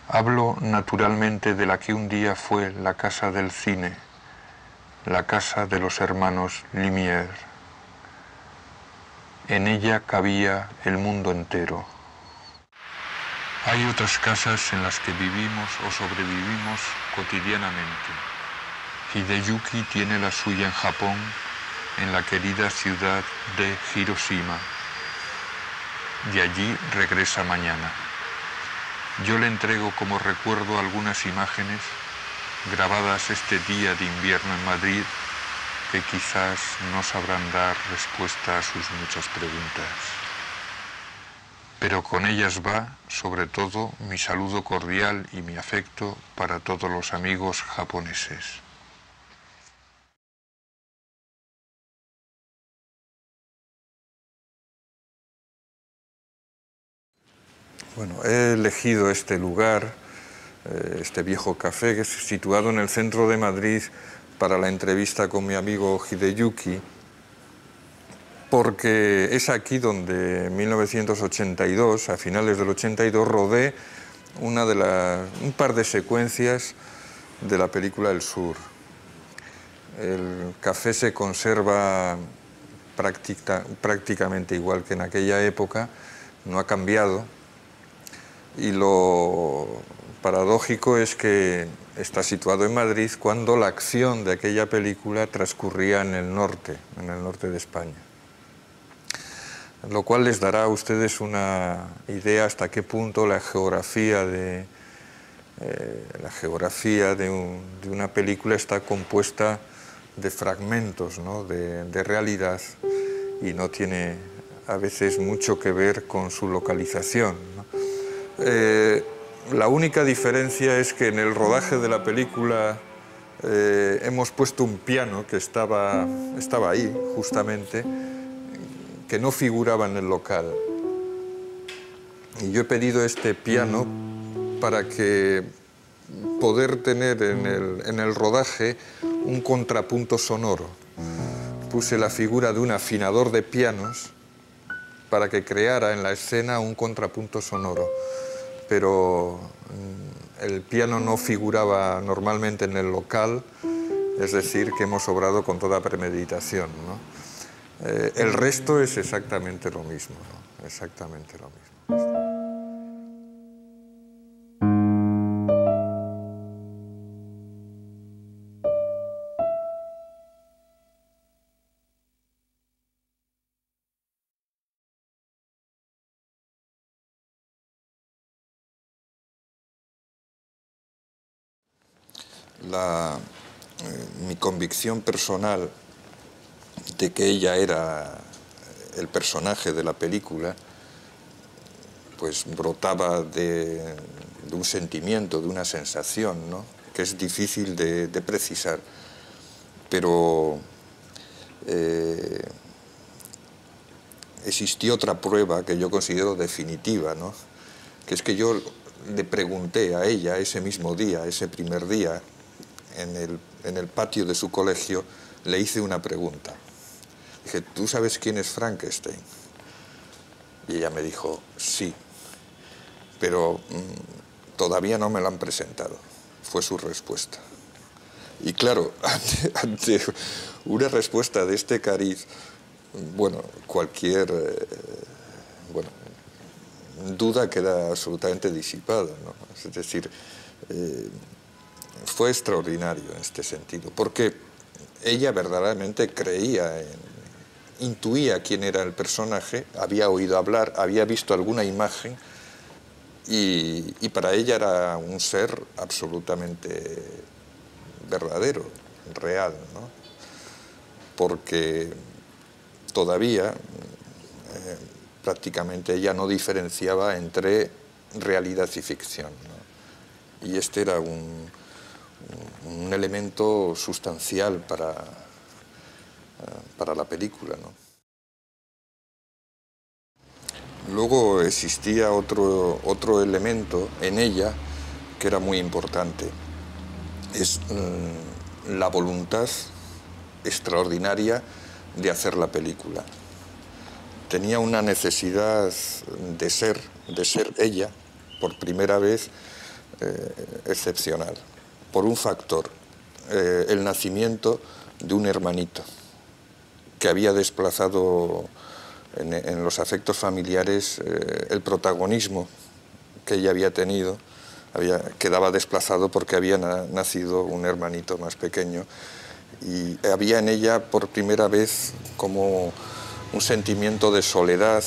Hablo naturalmente de la que un día fue la casa del cine, la casa de los hermanos Lumière. En ella cabía el mundo entero. Hay otras casas en las que vivimos o sobrevivimos cotidianamente. Hideyuki tiene la suya en Japón, en la querida ciudad de Hiroshima. De allí regresa mañana. Yo le entrego como recuerdo algunas imágenes grabadas este día de invierno en Madrid que quizás no sabrán dar respuesta a sus muchas preguntas. Pero con ellas va, sobre todo, mi saludo cordial y mi afecto para todos los amigos japoneses. Bueno, he elegido este lugar, este viejo café que es situado en el centro de Madrid para la entrevista con mi amigo Hideyuki, porque es aquí donde en 1982, a finales del 82, rodé un par de secuencias de la película El Sur. El café se conserva prácticamente igual que en aquella época, no ha cambiado, y lo paradójico es que está situado en Madrid cuando la acción de aquella película transcurría en el norte de España. Lo cual les dará a ustedes una idea hasta qué punto la geografía de una película está compuesta de fragmentos, ¿no?, de realidad, y no tiene a veces mucho que ver con su localización, ¿no? La única diferencia es que en el rodaje de la película hemos puesto un piano que estaba ahí, justamente, que no figuraba en el local. Y yo he pedido este piano para que poder tener en el rodaje un contrapunto sonoro. Puse la figura de un afinador de pianos para que creara en la escena un contrapunto sonoro. Pero el piano no figuraba normalmente en el local, es decir, que hemos obrado con toda premeditación, ¿no? El resto es exactamente lo mismo, ¿no? Exactamente lo mismo. Mi convicción personal de que ella era el personaje de la película, pues brotaba de un sentimiento, de una sensación, ¿no?, que es difícil de precisar, pero existió otra prueba que yo considero definitiva, ¿no?, que es que yo le pregunté a ella ese mismo día, ese primer día, en el patio de su colegio, le hice una pregunta. Dije, ¿tú sabes quién es Frankenstein? Y ella me dijo, sí, pero todavía no me lo han presentado. Fue su respuesta. Y claro, ante una respuesta de este cariz, bueno, cualquier duda queda absolutamente disipada, ¿no? Es decir, fue extraordinario en este sentido, porque ella verdaderamente intuía quién era el personaje, había oído hablar, había visto alguna imagen, y para ella era un ser absolutamente verdadero, real, ¿no? Porque todavía prácticamente ella no diferenciaba entre realidad y ficción, ¿no? Y este era un elemento sustancial para la película, ¿no? Luego existía otro elemento en ella que era muy importante. Es la voluntad extraordinaria de hacer la película. Tenía una necesidad de ser ella, por primera vez, excepcional, por un factor, el nacimiento de un hermanito que había desplazado en los afectos familiares el protagonismo que ella había tenido, quedaba desplazado porque había nacido un hermanito más pequeño, y había en ella por primera vez como un sentimiento de soledad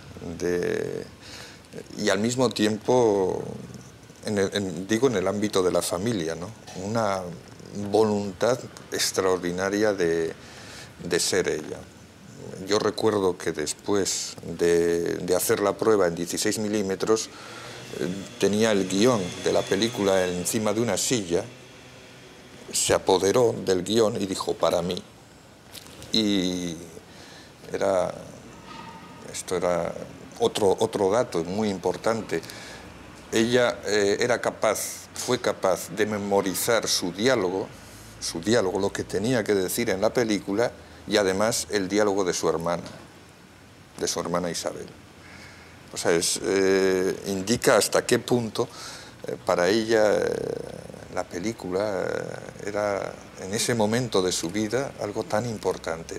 y al mismo tiempo, en el ámbito de la familia, ¿no? Una voluntad extraordinaria de ser ella. Yo recuerdo que después de hacer la prueba en 16 milímetros, tenía el guión de la película encima de una silla, se apoderó del guión y dijo: para mí. Y esto era otro dato muy importante. Ella fue capaz de memorizar su diálogo, lo que tenía que decir en la película, y además el diálogo de su hermana Isabel. O sea, indica hasta qué punto para ella la película era en ese momento de su vida algo tan importante.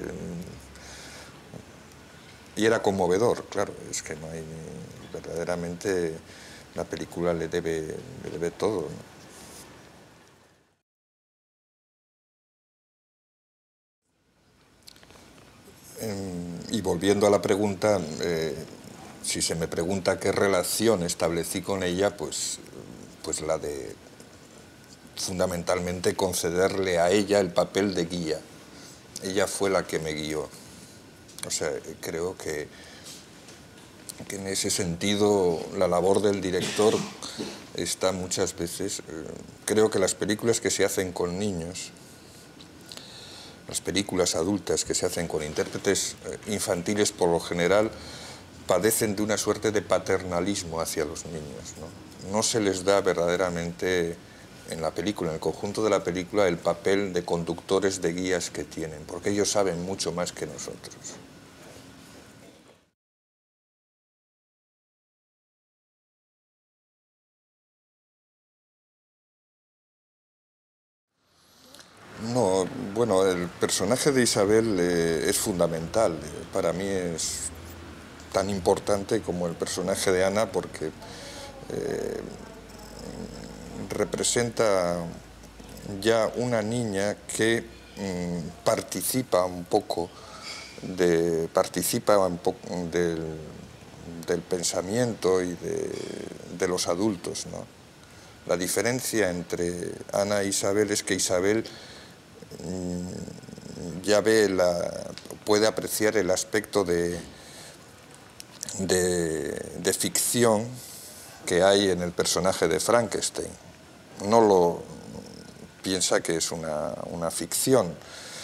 Y era conmovedor, claro, es que no hay, verdaderamente la película le debe todo, ¿no? Y volviendo a la pregunta, si se me pregunta qué relación establecí con ella, pues la de fundamentalmente concederle a ella el papel de guía. Ella fue la que me guió. O sea, creo que en ese sentido la labor del director está muchas veces... creo que las películas que se hacen con niños, las películas adultas que se hacen con intérpretes infantiles, por lo general padecen de una suerte de paternalismo hacia los niños, ¿no? No se les da verdaderamente en la película, en el conjunto de la película, el papel de conductores, de guías que tienen, porque ellos saben mucho más que nosotros. No, bueno, el personaje de Isabel es fundamental. Para mí es tan importante como el personaje de Ana, porque representa ya una niña que participa un poco del pensamiento y de los adultos, ¿no? La diferencia entre Ana e Isabel es que Isabel ya puede apreciar el aspecto de ficción que hay en el personaje de Frankenstein. No lo piensa que es una ficción.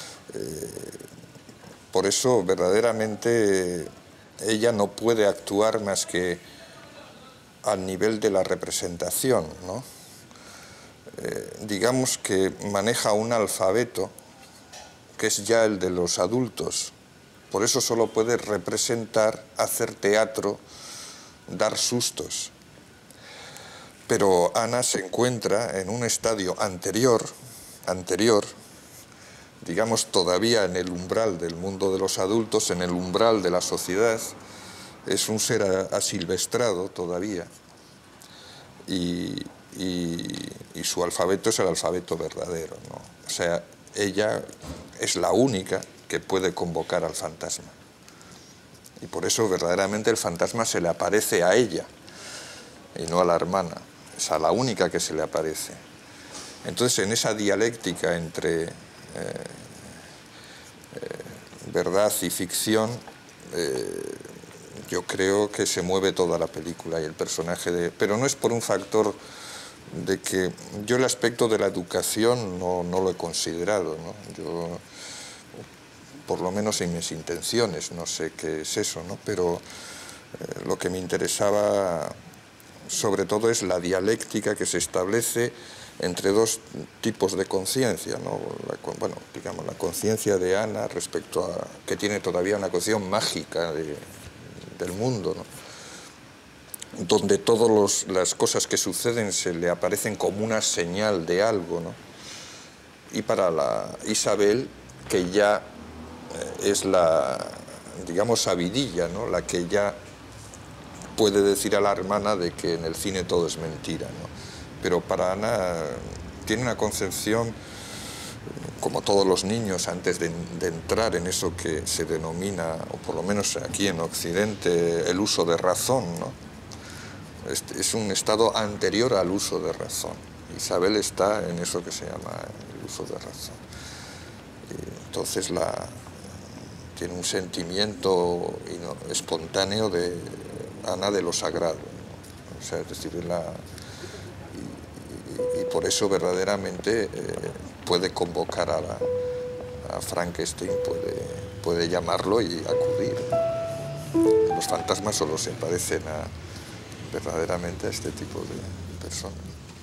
Por eso, verdaderamente, ella no puede actuar más que al nivel de la representación, ¿no? Digamos que maneja un alfabeto que es ya el de los adultos. Por eso solo puede representar, hacer teatro, dar sustos. Pero Ana se encuentra en un estadio anterior, digamos todavía en el umbral del mundo de los adultos, en el umbral de la sociedad. Es un ser asilvestrado todavía. Y su alfabeto es el alfabeto verdadero, ¿no? O sea, ella es la única que puede convocar al fantasma. Y por eso verdaderamente el fantasma se le aparece a ella y no a la hermana. Es a la única que se le aparece. Entonces, en esa dialéctica entre verdad y ficción, yo creo que se mueve toda la película y el personaje de... Pero no es por un factor de que... Yo el aspecto de la educación no lo he considerado, ¿no? Yo, por lo menos en mis intenciones, no sé qué es eso, ¿no? Pero lo que me interesaba sobre todo es la dialéctica que se establece entre dos tipos de conciencia, ¿no? Bueno, digamos, la conciencia de Ana respecto a... que tiene todavía una concepción mágica del mundo, ¿no? donde todas las cosas que suceden se le aparecen como una señal de algo, ¿no? Y para la Isabel, que ya es la, digamos, sabidilla, ¿no? La que ya puede decir a la hermana de que en el cine todo es mentira, ¿no? Pero para Ana tiene una concepción, como todos los niños, antes de entrar en eso que se denomina, o por lo menos aquí en Occidente, el uso de razón, ¿no? Es un estado anterior al uso de razón. Isabel está en eso que se llama el uso de razón. Y entonces tiene un sentimiento espontáneo de Ana de lo sagrado, ¿no? O sea, es decir, y por eso verdaderamente puede convocar a Frankenstein, puede llamarlo y acudir. Los fantasmas solo se parecen verdaderamente a este tipo de personas.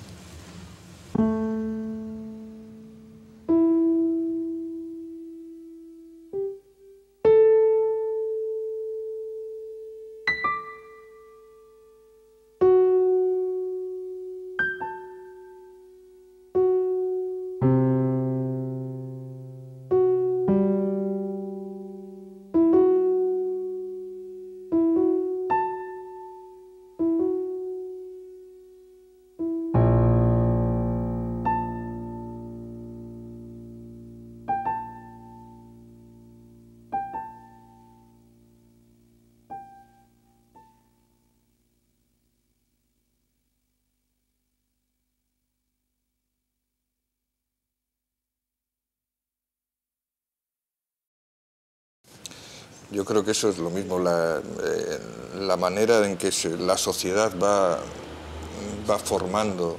Yo creo que eso es lo mismo, la manera en que la sociedad va formando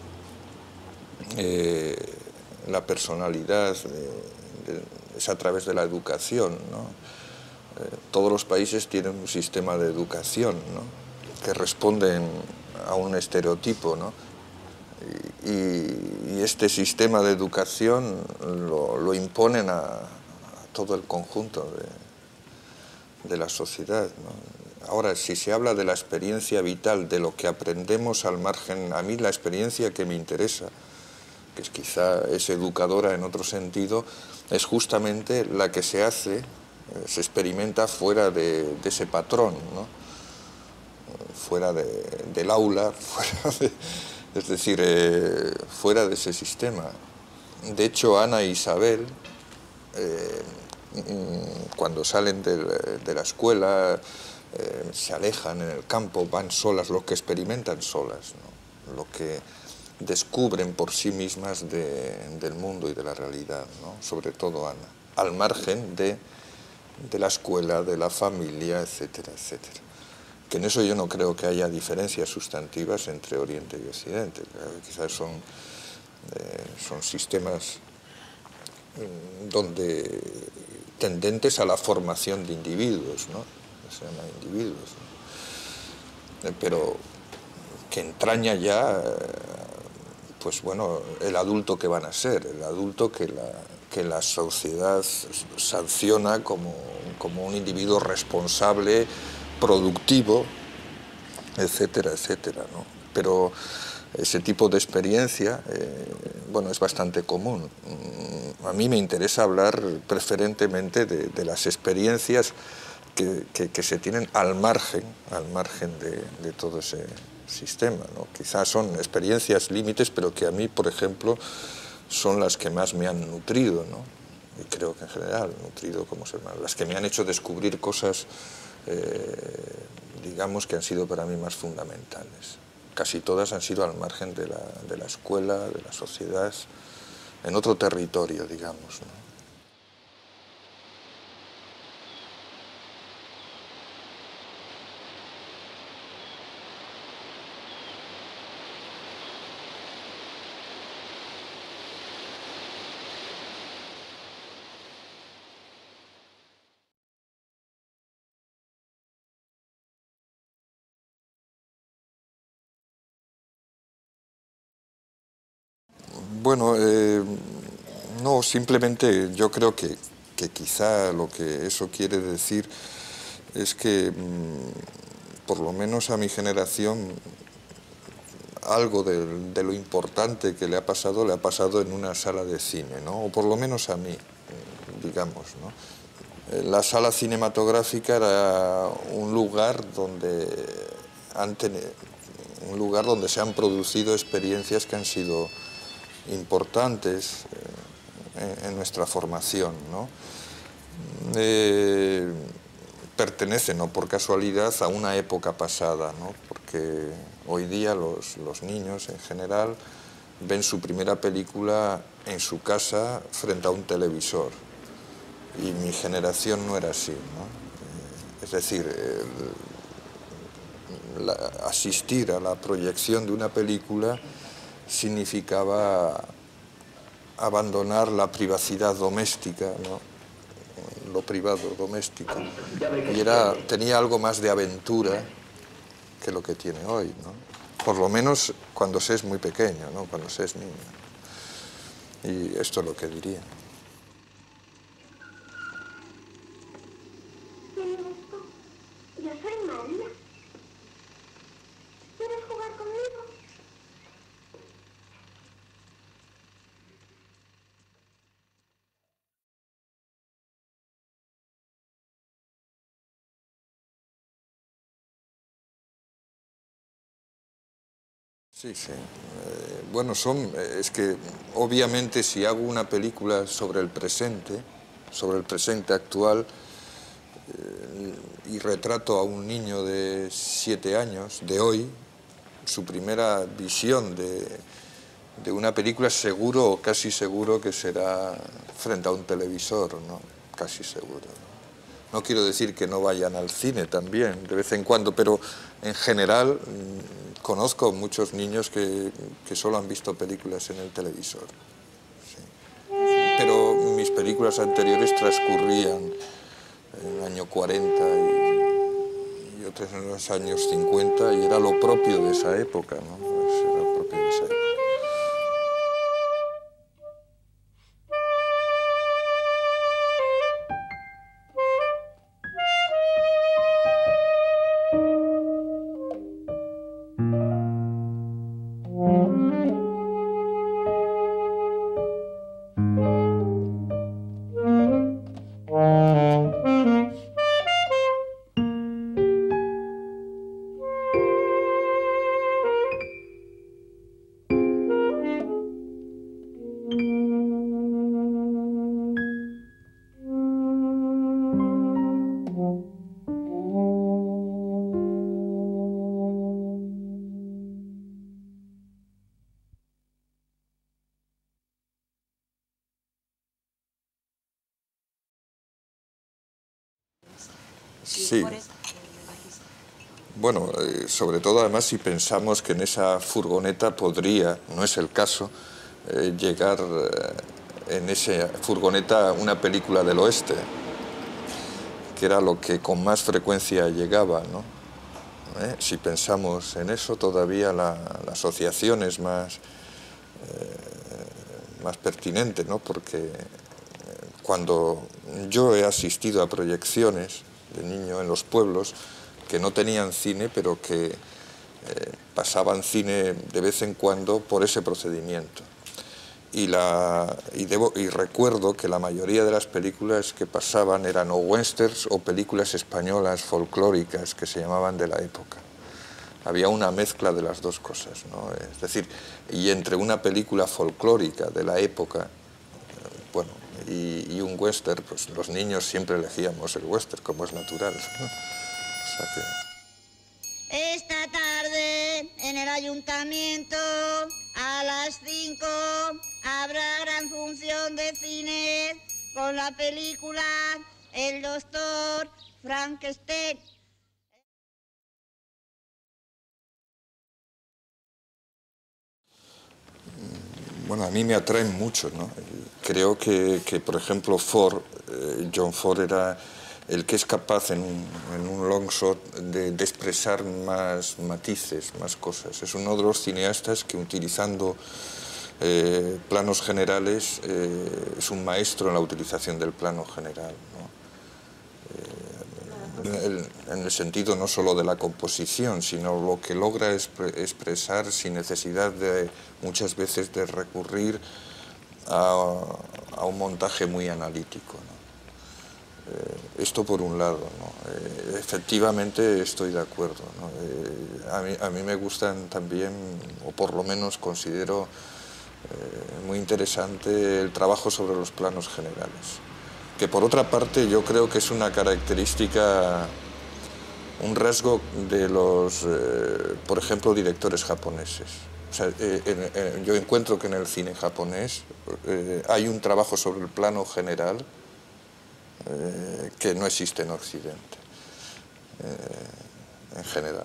la personalidad, es a través de la educación, ¿no? Todos los países tienen un sistema de educación, ¿no? Que responden a un estereotipo, ¿no? Y este sistema de educación lo imponen a todo el conjunto de la sociedad, ¿no? Ahora, si se habla de la experiencia vital, de lo que aprendemos al margen, a mí la experiencia que me interesa, que quizá es educadora en otro sentido, es justamente la que se hace, se experimenta fuera de ese patrón, ¿no? Fuera del aula, es decir, fuera de ese sistema. De hecho, Ana e Isabel, cuando salen de la escuela, se alejan en el campo, van solas, lo que experimentan solas, ¿no? Lo que descubren por sí mismas del mundo y de la realidad, ¿no? Sobre todo Ana, al margen de la escuela, de la familia, etcétera, etcétera. Que en eso yo no creo que haya diferencias sustantivas entre Oriente y Occidente. Quizás son sistemas donde tendentes a la formación de individuos, ¿no? Se llama individuos, ¿no? Pero que entraña ya, pues bueno, el adulto que van a ser, el adulto que la sociedad sanciona como un individuo responsable, productivo, etcétera, etcétera, ¿no? Pero ese tipo de experiencia, bueno, es bastante común. A mí me interesa hablar preferentemente de las experiencias que se tienen al margen de todo ese sistema, ¿no? Quizás son experiencias límites, pero que a mí, por ejemplo, son las que más me han nutrido, ¿no? Y creo que en general, nutrido como ser humano, las que me han hecho descubrir cosas, digamos, que han sido para mí más fundamentales. Casi todas han sido al margen de la escuela, de la sociedad, en otro territorio, digamos, ¿no? Bueno, no, simplemente yo creo que quizá lo que eso quiere decir es que por lo menos a mi generación, algo de lo importante que le ha pasado en una sala de cine, ¿no? O por lo menos a mí, digamos, ¿no? La sala cinematográfica era un lugar donde se han producido experiencias que han sido importantes en nuestra formación, ¿no? Pertenece, no por casualidad, a una época pasada, ¿no? Porque hoy día los niños en general ven su primera película en su casa frente a un televisor. Y mi generación no era así, ¿no? Es decir, asistir a la proyección de una película significaba abandonar la privacidad doméstica, ¿no? Lo privado doméstico, y tenía algo más de aventura que lo que tiene hoy, ¿no? Por lo menos cuando se es muy pequeño, ¿no? Cuando se es niño. Y esto es lo que diría. Yo soy María. ¿Quieres jugar conmigo? Sí, sí. Bueno, es que obviamente si hago una película sobre el presente actual, y retrato a un niño de 7 años, de hoy, su primera visión de una película, seguro o casi seguro que será frente a un televisor, ¿no? Casi seguro, ¿no? No quiero decir que no vayan al cine también, de vez en cuando, pero en general conozco muchos niños que solo han visto películas en el televisor. Sí. Pero mis películas anteriores transcurrían en el año 40 y otras en los años 50, y era lo propio de esa época, ¿no? Pues era lo propio de esa época. Sí. Bueno, sobre todo además si pensamos que en esa furgoneta podría, no es el caso, llegar en esa furgoneta una película del oeste, que era lo que con más frecuencia llegaba, ¿no? Si pensamos en eso, todavía la asociación es más pertinente, ¿no? Porque cuando yo he asistido a proyecciones de niño en los pueblos que no tenían cine, pero que pasaban cine de vez en cuando por ese procedimiento. Y recuerdo que la mayoría de las películas que pasaban eran o westerns o películas españolas folclóricas que se llamaban de la época. Había una mezcla de las dos cosas, ¿no? Es decir, y entre una película folclórica de la época, bueno, y un western, pues los niños siempre elegíamos el western, como es natural, ¿no? O sea que... Esta tarde en el ayuntamiento a las 5 habrá gran función de cine con la película El Doctor Frankenstein. Bueno, a mí me atraen mucho, ¿no? Creo que por ejemplo, John Ford era el que es capaz en un long shot de expresar más matices, más cosas. Es uno de los cineastas que utilizando planos generales es un maestro en la utilización del plano general, ¿no? en el sentido no solo de la composición, sino lo que logra expresar sin necesidad de muchas veces de recurrir a un montaje muy analítico, ¿no? Esto por un lado, ¿no? Efectivamente estoy de acuerdo, ¿no? A mí me gustan también, o por lo menos considero muy interesante el trabajo sobre los planos generales, que por otra parte yo creo que es una característica, un rasgo de los, por ejemplo, directores japoneses. O sea, yo encuentro que en el cine japonés hay un trabajo sobre el plano general que no existe en Occidente, en general.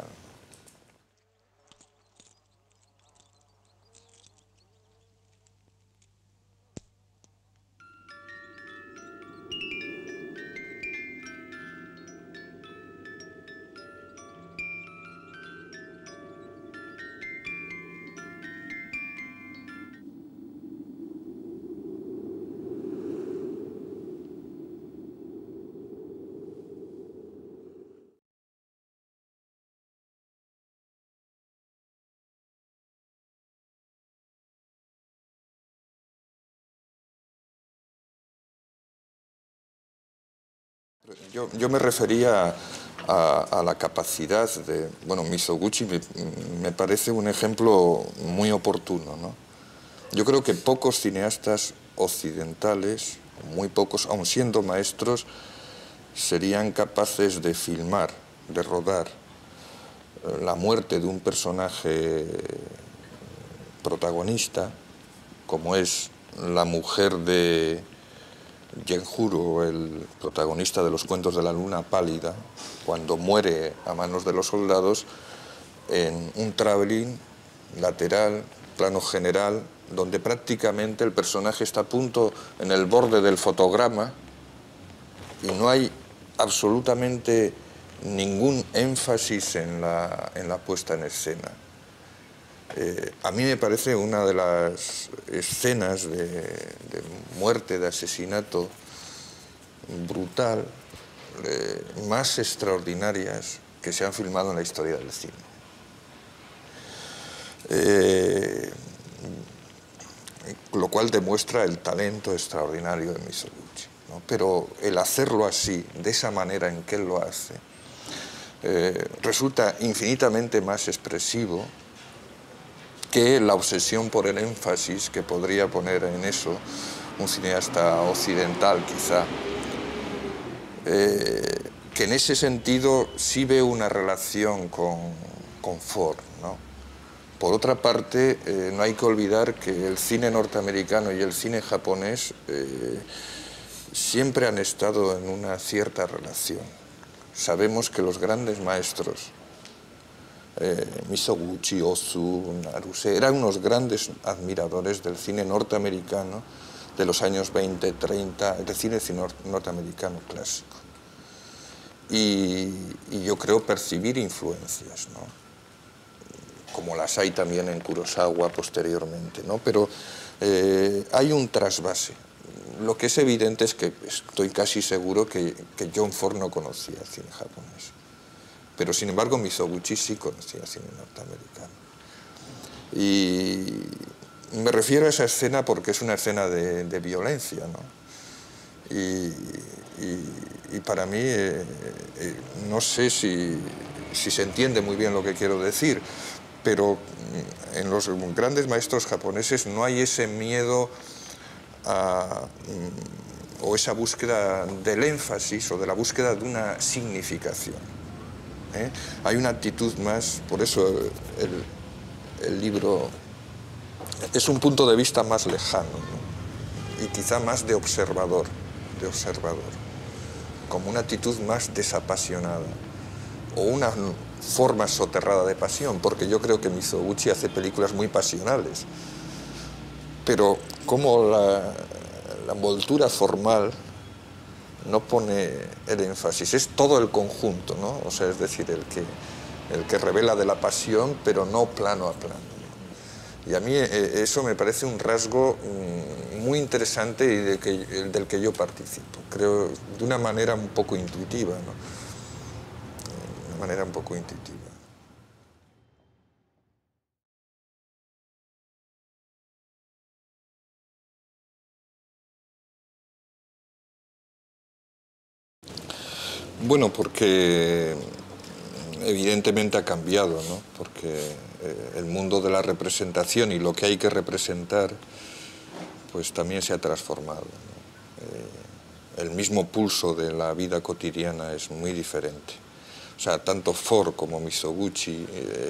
Yo me refería a la capacidad de... Bueno, Mizoguchi me parece un ejemplo muy oportuno, ¿no? Yo creo que pocos cineastas occidentales, muy pocos, aun siendo maestros, serían capaces de filmar, de rodar la muerte de un personaje protagonista, como es la mujer de Genjuro, el protagonista de los cuentos de la luna pálida, cuando muere a manos de los soldados, en un travelling lateral, plano general, donde prácticamente el personaje está a punto en el borde del fotograma y no hay absolutamente ningún énfasis en la puesta en escena. A mí me parece una de las escenas de muerte, de asesinato brutal, más extraordinarias que se han filmado en la historia del cine. Lo cual demuestra el talento extraordinario de Mizoguchi, ¿no? Pero el hacerlo así, de esa manera en que él lo hace, resulta infinitamente más expresivo que la obsesión por el énfasis que podría poner en eso un cineasta occidental, quizá, que en ese sentido sí ve una relación con Ford, ¿no? Por otra parte, no hay que olvidar que el cine norteamericano y el cine japonés siempre han estado en una cierta relación. Sabemos que los grandes maestros, Mizoguchi, Ozu, Naruse, eran unos grandes admiradores del cine norteamericano de los años 20, 30, del cine norteamericano clásico. Y yo creo percibir influencias, ¿no? Como las hay también en Kurosawa posteriormente, ¿no? Pero hay un trasvase. Lo que es evidente es que estoy casi seguro que John Ford no conocía el cine japonés. Pero sin embargo Mizoguchi sí conocía el cine norteamericano. Y me refiero a esa escena porque es una escena de violencia, ¿no? Y para mí, no sé si se entiende muy bien lo que quiero decir, pero en los grandes maestros japoneses no hay ese miedo o esa búsqueda del énfasis o de la búsqueda de una significación. Hay una actitud más, por eso el libro es un punto de vista más lejano, ¿no? Y quizá más de observador, como una actitud más desapasionada o una forma soterrada de pasión, porque yo creo que Mizoguchi hace películas muy pasionales, pero como la envoltura formal no pone el énfasis, es todo el conjunto, ¿no? O sea, es decir, el que revela de la pasión, pero no plano a plano. Y a mí eso me parece un rasgo muy interesante y del que yo participo, creo, de una manera un poco intuitiva, ¿no? de manera un poco intuitiva. Bueno, porque evidentemente ha cambiado, ¿no? Porque el mundo de la representación y lo que hay que representar, pues también se ha transformado, ¿no? El mismo pulso de la vida cotidiana es muy diferente. O sea, tanto Ford como Mizoguchi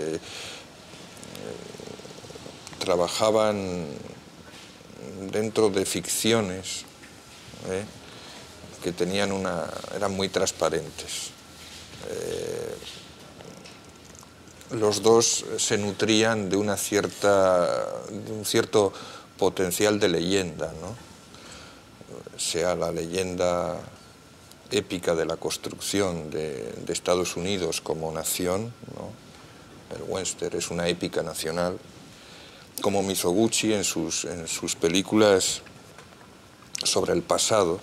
trabajaban dentro de ficciones que tenían eran muy transparentes. Los dos se nutrían de un cierto potencial de leyenda, ¿no? Sea la leyenda épica de la construcción de Estados Unidos como nación, ¿no? El western es una épica nacional, como Mizoguchi en sus películas sobre el pasado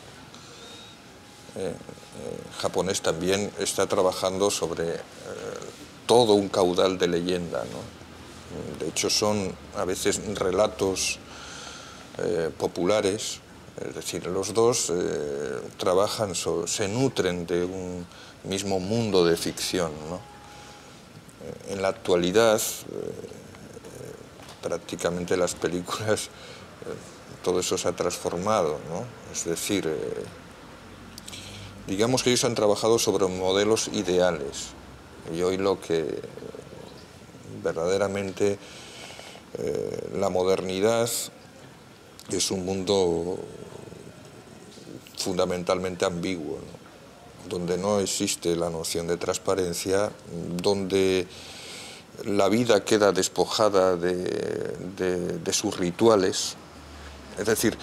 japonés también está trabajando sobre todo un caudal de leyenda, ¿no? De hecho son a veces relatos populares, es decir, los dos trabajan, se nutren de un mismo mundo de ficción, ¿no? En la actualidad prácticamente las películas todo eso se ha transformado, ¿no? Es decir, digamos que ellos han trabajado sobre modelos ideales y hoy lo que verdaderamente la modernidad es un mundo fundamentalmente ambiguo, ¿no? Donde no existe la noción de transparencia, donde la vida queda despojada de sus rituales. Es decir,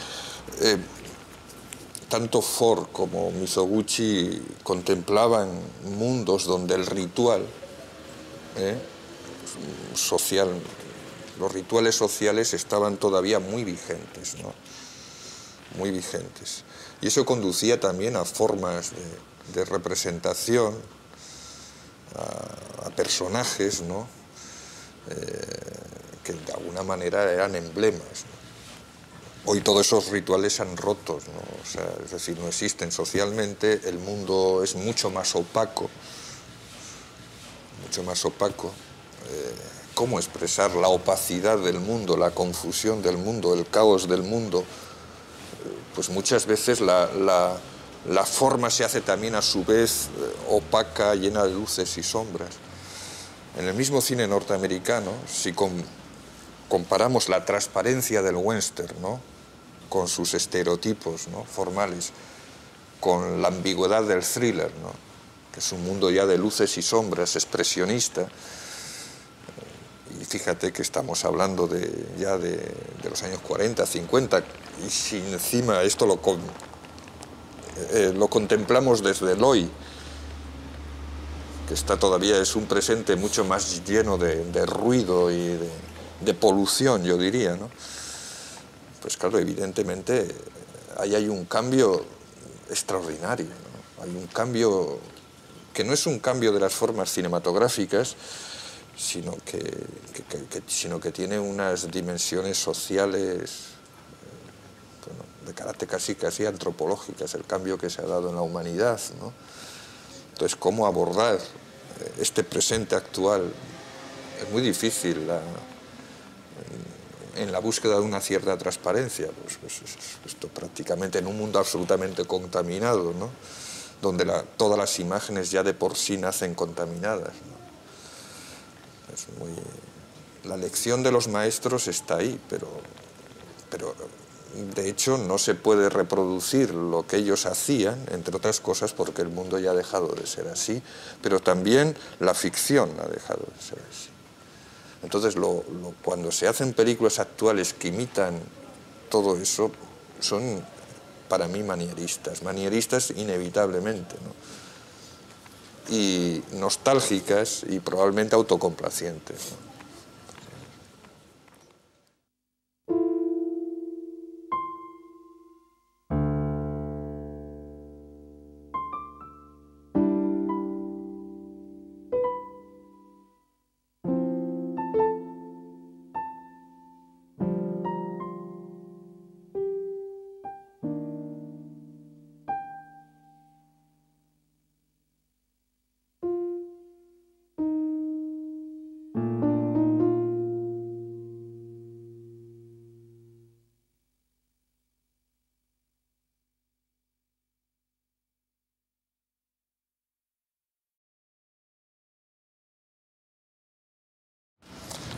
tanto Ford como Mizoguchi contemplaban mundos donde el ritual social, los rituales sociales estaban todavía muy vigentes, ¿no? Muy vigentes. Y eso conducía también a formas de representación, a personajes, ¿no? Que de alguna manera eran emblemas, ¿no? Hoy todos esos rituales se han roto, ¿no? O sea, es decir, no existen socialmente, el mundo es mucho más opaco, mucho más opaco. ¿Cómo expresar la opacidad del mundo, la confusión del mundo, el caos del mundo? Pues muchas veces la forma se hace también a su vez opaca, llena de luces y sombras. En el mismo cine norteamericano, si comparamos la transparencia del western, ¿no? Con sus estereotipos, ¿no? Formales, con la ambigüedad del thriller, ¿no? Que es un mundo ya de luces y sombras, expresionista. Y fíjate que estamos hablando ya de los años 40, 50, y si encima esto lo contemplamos desde el hoy, que todavía es un presente mucho más lleno de ruido y de polución, yo diría, ¿no? Pues claro, evidentemente ahí hay un cambio extraordinario, ¿no? Hay un cambio que no es un cambio de las formas cinematográficas, sino que tiene unas dimensiones sociales, bueno, de carácter casi antropológicas, el cambio que se ha dado en la humanidad, ¿no? Entonces, ¿cómo abordar este presente actual? Es muy difícil en la búsqueda de una cierta transparencia, pues esto prácticamente en un mundo absolutamente contaminado, ¿no? Donde todas las imágenes ya de por sí nacen contaminadas, ¿no? La lección de los maestros está ahí, pero de hecho no se puede reproducir lo que ellos hacían, entre otras cosas porque el mundo ya ha dejado de ser así, pero también la ficción ha dejado de ser así. Entonces, cuando se hacen películas actuales que imitan todo eso, son para mí manieristas inevitablemente, ¿no? Y nostálgicas y probablemente autocomplacientes, ¿no?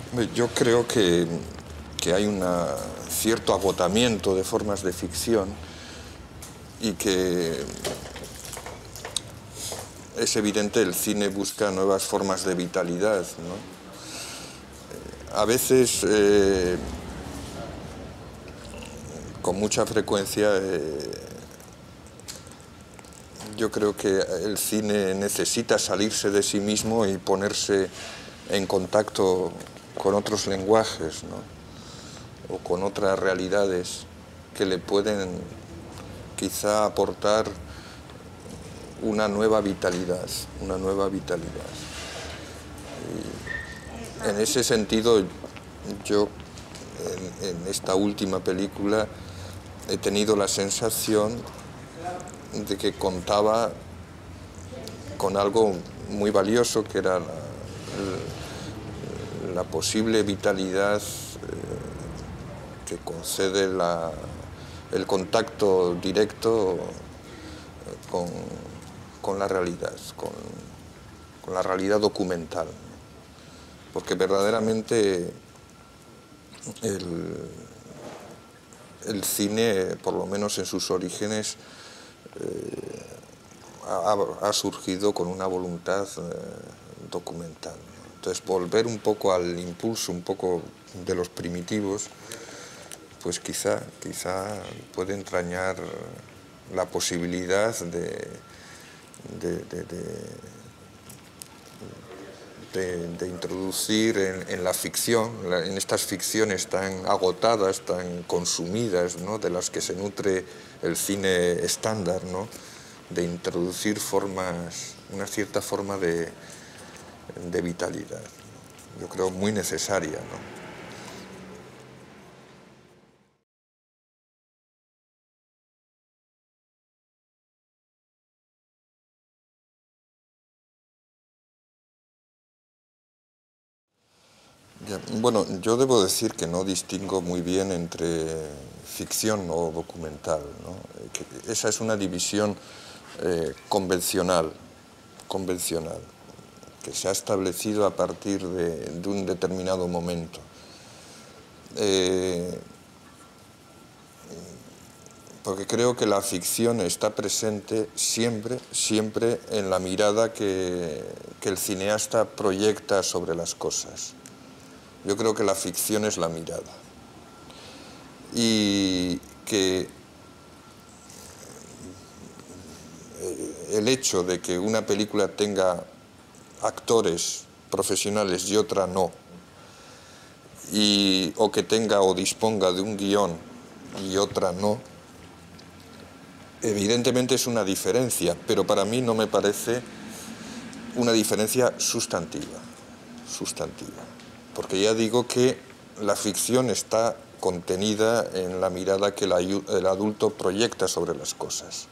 Yo creo que hay un cierto agotamiento de formas de ficción y que es evidente el cine busca nuevas formas de vitalidad, ¿no? A veces, con mucha frecuencia, yo creo que el cine necesita salirse de sí mismo y ponerse en contacto con otros lenguajes, ¿no? O con otras realidades que le pueden quizá aportar una nueva vitalidad, una nueva vitalidad. Y en ese sentido, yo en esta última película he tenido la sensación de que contaba con algo muy valioso, que era la posible vitalidad que concede el contacto directo con la realidad, con la realidad documental. Porque verdaderamente el cine, por lo menos en sus orígenes, ha surgido con una voluntad documental. Entonces, volver un poco al impulso, un poco de los primitivos, pues quizá puede entrañar la posibilidad de introducir en la ficción, en estas ficciones tan agotadas, tan consumidas, ¿no?, de las que se nutre el cine estándar, ¿no?, de introducir una cierta forma de vitalidad, yo creo muy necesaria, ¿no? Bueno, yo debo decir que no distingo muy bien entre ficción o documental, ¿no? Esa es una división convencional, que se ha establecido a partir de un determinado momento. Porque creo que la ficción está presente siempre en la mirada que el cineasta proyecta sobre las cosas. Yo creo que la ficción es la mirada. Y que el hecho de que una película tenga actores profesionales y otra no, o que tenga o disponga de un guión y otra no, evidentemente es una diferencia, pero para mí no me parece una diferencia sustantiva. Porque ya digo que la ficción está contenida en la mirada que el adulto proyecta sobre las cosas.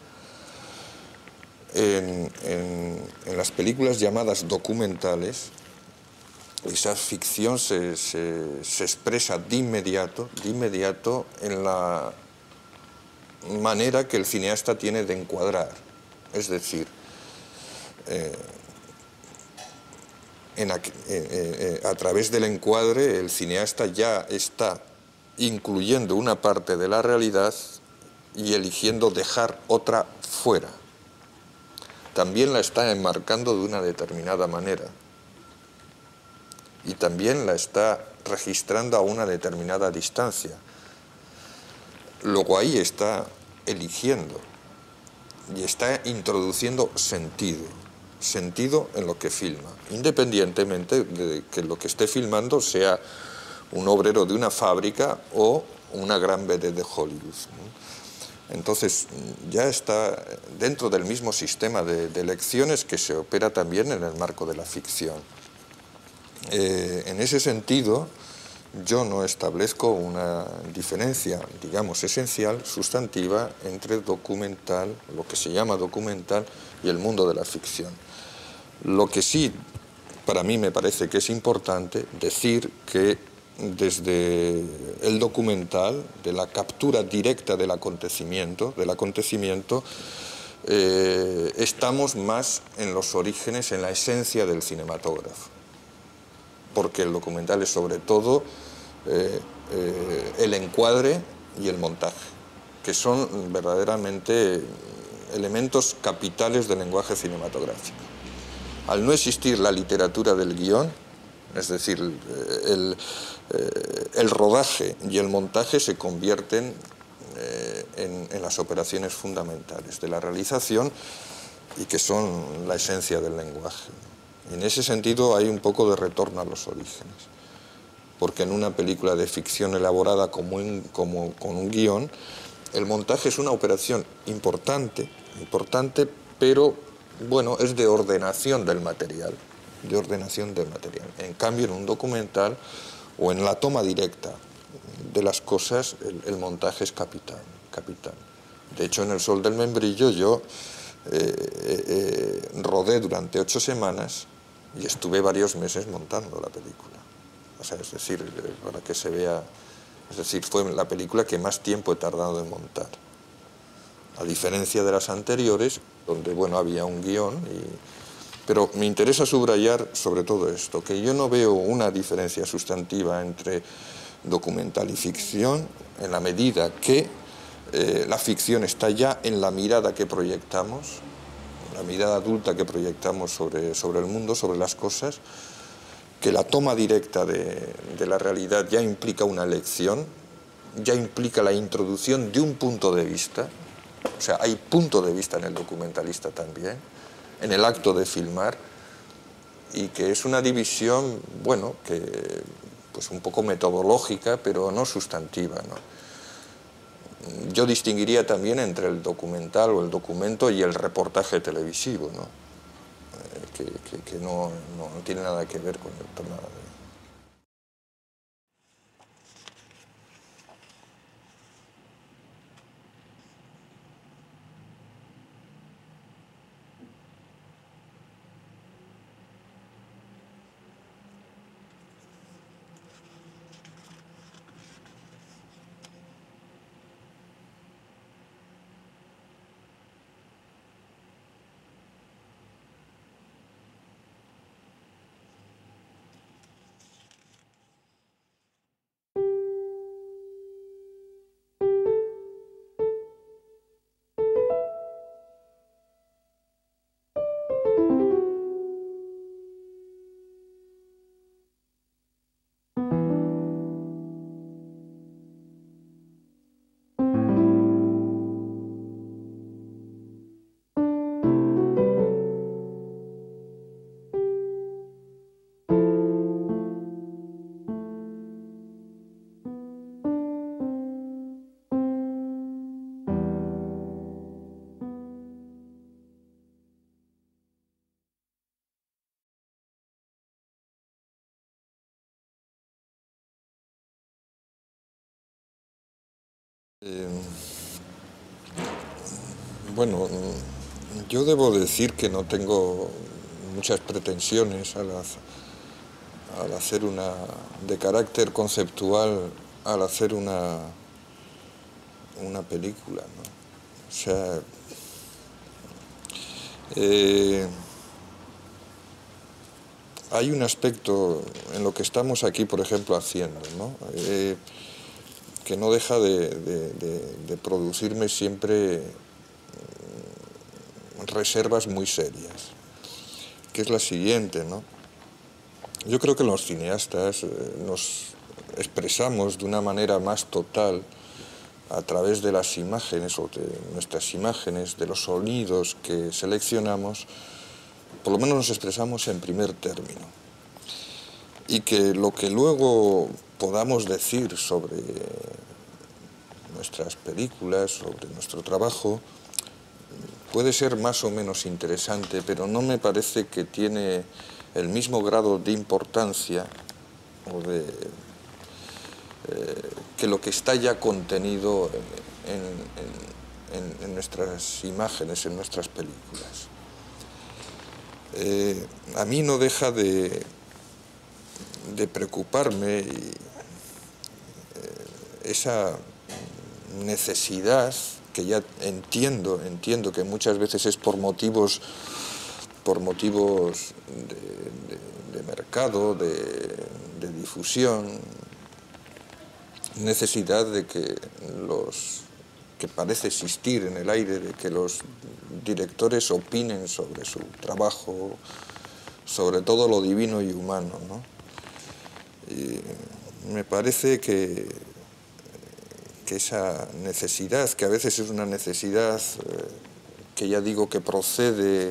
En las películas llamadas documentales, esa ficción se expresa de inmediato en la manera que el cineasta tiene de encuadrar. Es decir, a través del encuadre el cineasta ya está incluyendo una parte de la realidad y eligiendo dejar otra fuera. También la está enmarcando de una determinada manera y también la está registrando a una determinada distancia. Luego ahí está eligiendo y está introduciendo sentido en lo que filma, independientemente de que lo que esté filmando sea un obrero de una fábrica o una gran vedette de Hollywood, ¿no? Entonces ya está dentro del mismo sistema de elecciones que se opera también en el marco de la ficción. En ese sentido, yo no establezco una diferencia, digamos, esencial, sustantiva, entre documental, lo que se llama documental, y el mundo de la ficción. Lo que sí, para mí me parece que es importante decir que desde el documental, de la captura directa del acontecimiento, estamos más en los orígenes, en la esencia del cinematógrafo. porque el documental es sobre todo el encuadre y el montaje, que son verdaderamente elementos capitales del lenguaje cinematográfico. Al no existir la literatura del guión, es decir, el rodaje y el montaje se convierten en las operaciones fundamentales de la realización y que son la esencia del lenguaje. En ese sentido hay un poco de retorno a los orígenes, porque en una película de ficción elaborada como con un guión, el montaje es una operación importante, pero bueno, es de ordenación del material, En cambio, en un documental o en la toma directa de las cosas, el montaje es capital. De hecho, en El sol del membrillo yo rodé durante 8 semanas y estuve varios meses montando la película. O sea, es decir, para que se vea, es decir, fue la película que más tiempo he tardado en montar. A diferencia de las anteriores, donde, bueno, había un guión, pero me interesa subrayar sobre todo esto, que yo no veo una diferencia sustantiva entre documental y ficción, en la medida que la ficción está ya en la mirada que proyectamos, la mirada adulta que proyectamos sobre el mundo, sobre las cosas, que la toma directa de la realidad ya implica una elección, ya implica la introducción de un punto de vista, o sea, hay punto de vista en el documentalista también, en el acto de filmar, y que es una división, bueno, que pues un poco metodológica, pero no sustantiva, ¿no? Yo distinguiría también entre el documental o el documento y el reportaje televisivo, ¿no? Que no tiene nada que ver con el tema de... Bueno, yo debo decir que no tengo muchas pretensiones al hacer de carácter conceptual, al hacer una película, ¿no? O sea, hay un aspecto en lo que estamos aquí, por ejemplo, haciendo, ¿no? Que no deja de producirme siempre reservas muy serias, que es la siguiente, ¿no? Yo creo que los cineastas nos expresamos de una manera más total a través de las imágenes o de nuestras imágenes, de los sonidos que seleccionamos, por lo menos nos expresamos en primer término. Y que lo que luego podamos decir sobre nuestras películas, sobre nuestro trabajo, puede ser más o menos interesante, pero no me parece que tiene el mismo grado de importancia o que lo que está ya contenido en nuestras imágenes, en nuestras películas. A mí no deja de preocuparme esa necesidad que ya entiendo que muchas veces es por motivos por motivos de mercado, de difusión, necesidad de que parece existir en el aire, de que los directores opinen sobre su trabajo, sobre todo lo divino y humano, ¿no? Y me parece que esa necesidad, que a veces es una necesidad que ya digo que procede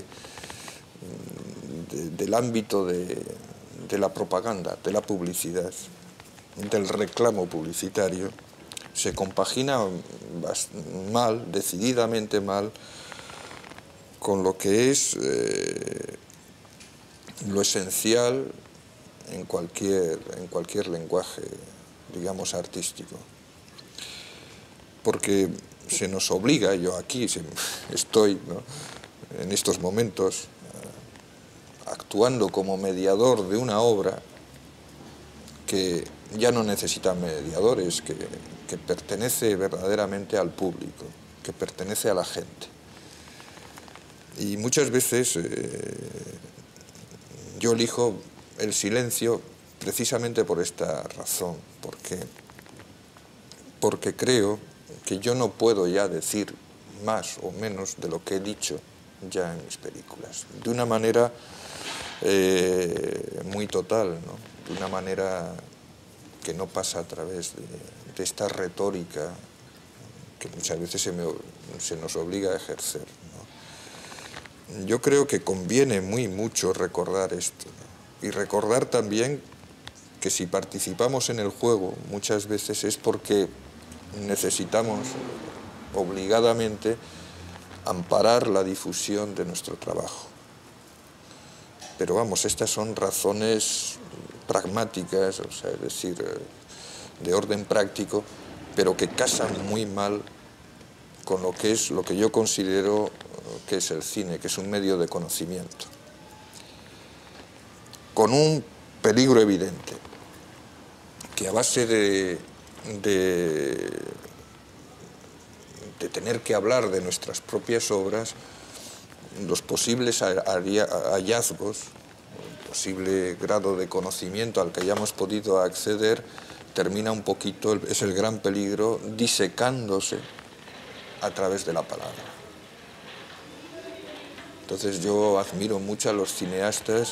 del ámbito de la propaganda, de la publicidad, del reclamo publicitario, se compagina mal, decididamente mal, con lo que es lo esencial en cualquier lenguaje, digamos, artístico. Porque se nos obliga, yo aquí estoy, ¿no?, en estos momentos, actuando como mediador de una obra que ya no necesita mediadores, que pertenece verdaderamente al público, que pertenece a la gente. Y muchas veces yo elijo el silencio precisamente por esta razón, porque creo que yo no puedo ya decir más o menos de lo que he dicho ya en mis películas, de una manera muy total, ¿no?, de una manera que no pasa a través de esta retórica que muchas veces se nos obliga a ejercer, ¿no? Yo creo que conviene mucho recordar esto, ¿no?, y recordar también que si participamos en el juego muchas veces es porque necesitamos obligadamente amparar la difusión de nuestro trabajo. Pero vamos, estas son razones pragmáticas, o sea, es decir, de orden práctico, pero que casan muy mal con lo que yo considero que es el cine, que es un medio de conocimiento. Con un peligro evidente, que a base de tener que hablar de nuestras propias obras, los posibles hallazgos, el posible grado de conocimiento al que hayamos podido acceder, termina un poquito, es el gran peligro, disecándose a través de la palabra. Entonces yo admiro mucho a los cineastas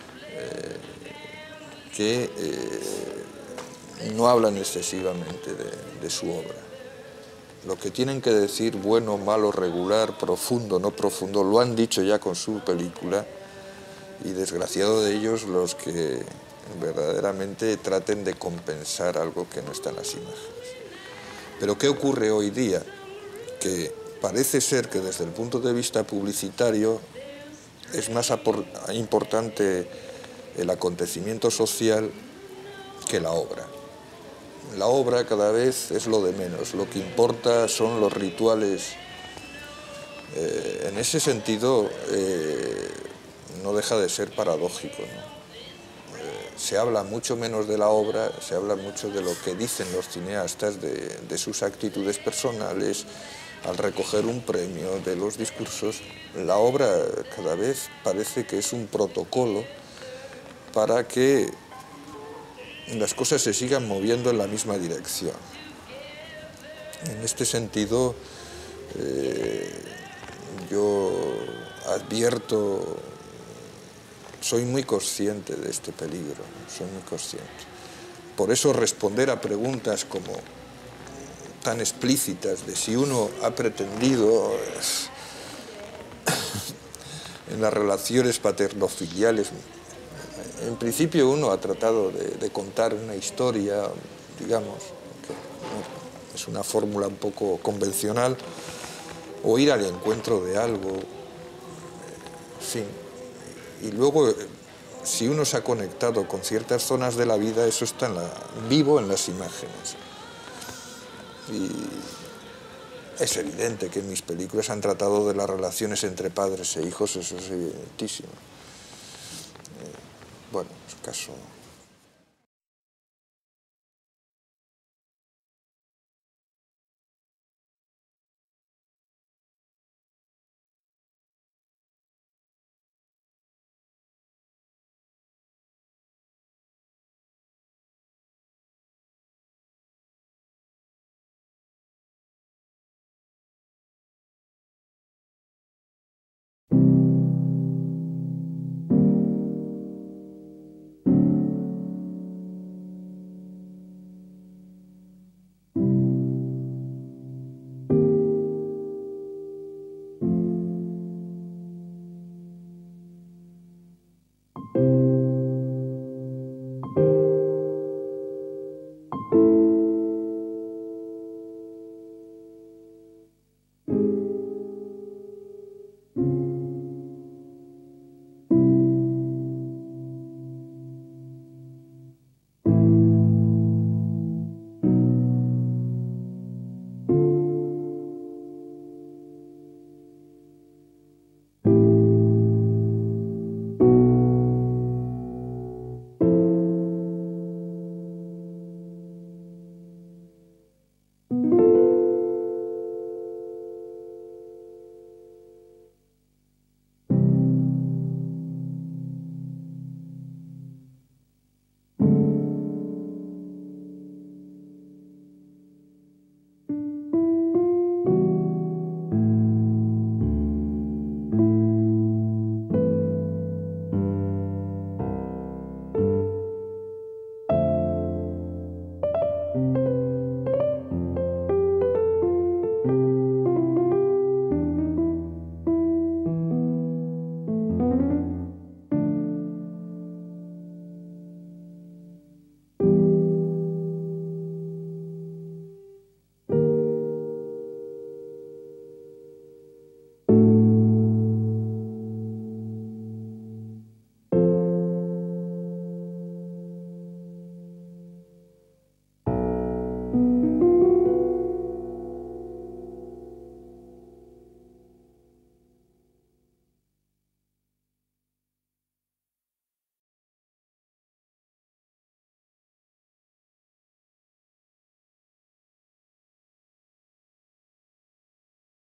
que no hablan excesivamente de su obra. Lo que tienen que decir, bueno, malo, regular, profundo, no profundo, lo han dicho ya con su película, y desgraciado de ellos los que verdaderamente traten de compensar algo que no está en las imágenes. Pero ¿qué ocurre hoy día? Que parece ser que desde el punto de vista publicitario es más importante el acontecimiento social que la obra. La obra cada vez es lo de menos, lo que importa son los rituales. En ese sentido, no deja de ser paradójico, ¿no? Se habla mucho menos de la obra, se habla mucho de lo que dicen los cineastas, de sus actitudes personales, al recoger un premio, de los discursos. La obra cada vez parece que es un protocolo para que las cosas se sigan moviendo en la misma dirección. En este sentido, yo advierto, soy muy consciente de este peligro, soy muy consciente. Por eso responder a preguntas como tan explícitas de si uno ha pretendido en las relaciones paternofiliales. En principio uno ha tratado de contar una historia, digamos, que es una fórmula un poco convencional, o ir al encuentro de algo, en fin. Y luego, si uno se ha conectado con ciertas zonas de la vida, eso está vivo en las imágenes. Y es evidente que en mis películas han tratado de las relaciones entre padres e hijos, eso es evidentísimo. Bueno, es caso